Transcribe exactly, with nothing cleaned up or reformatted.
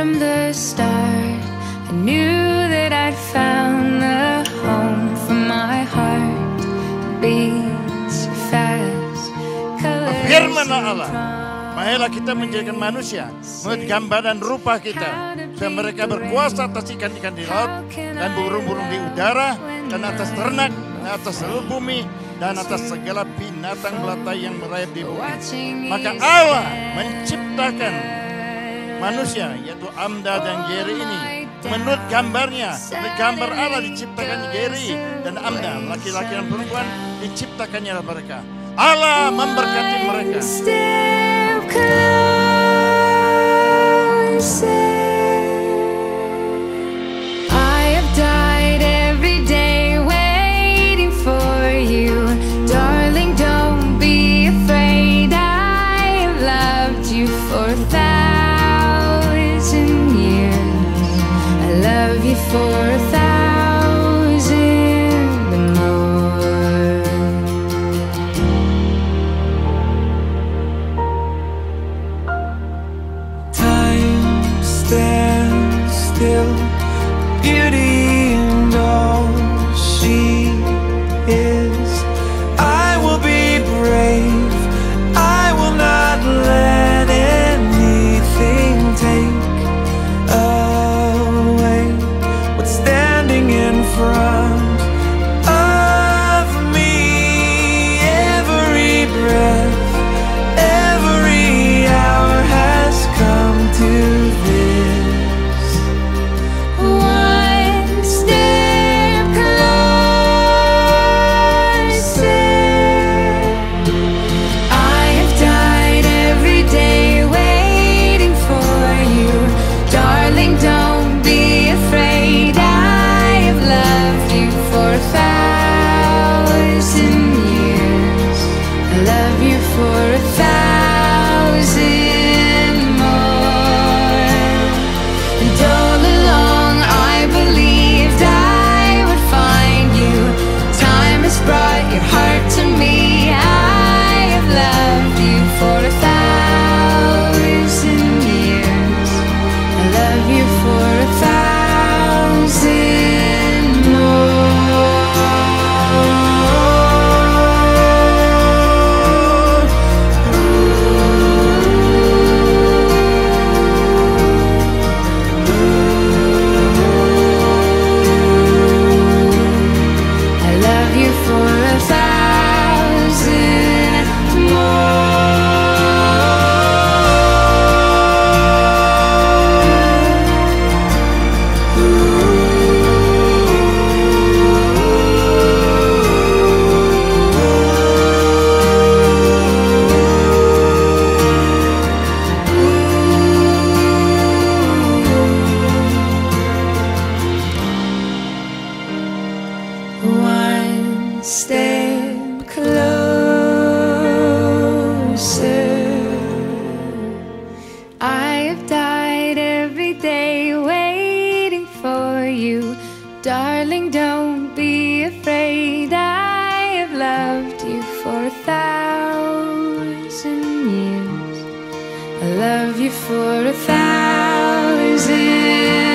from the start. I knew that I'd found the home for my heart. Beats fast, colors Firman Allah, marilah kita menjadikan manusia menurut gambar dan rupa kita, dan mereka berkuasa atas ikan-ikan di laut dan burung-burung di udara, dan atas ternak, dan atas seluruh bumi, dan atas segala binatang melata yang merayap di bumi. Maka Allah menciptakan manusia, yaitu Amda dan Garry ini, menurut gambarnya. Menurut gambar Allah diciptakan Garry dan Amda, laki-laki dan perempuan diciptakannya mereka. Allah memberkati mereka. I have died every day waiting for you. Darling, don't be afraid. I have loved you for a thousand years. I love you for a thousand more. Time stands still, beauty and all she is. I will be brave, I will not let anything take away what's standing in front of me. Every breath, every hour has come to this. One step closer. I have died every day waiting for you. Darling, don't be afraid. I have loved you for a thousand years. I love you for a thousand more. And all along I believed I would find you. Time has brought your heart to me. I have loved you for a thousand years. I love you for a thousand more. I love you for a thousand One step closer. I have died every day waiting for you. Darling, don't be afraid. I have loved you for a thousand years. I love you for a thousand